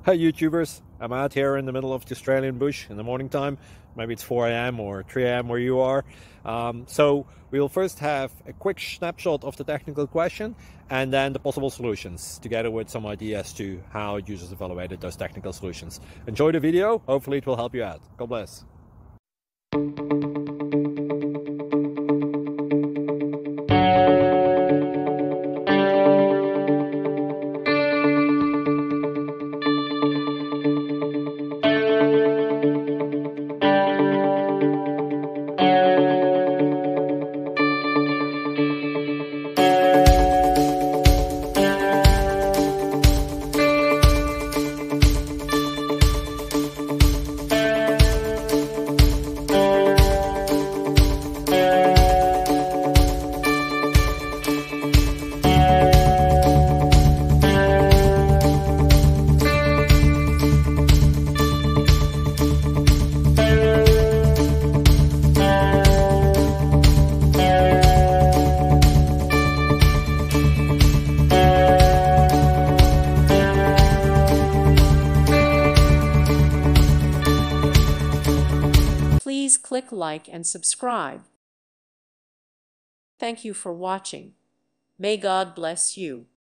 Hey YouTubers, I'm out here in the middle of the Australian bush in the morning time. Maybe it's 4 a.m. or 3 a.m. where you are. So we will first have a quick snapshot of the technical question and then the possible solutions, together with some ideas to how users evaluated those technical solutions. Enjoy the video, hopefully it will help you out. God bless. Please click like and subscribe. Thank you for watching. May God bless you.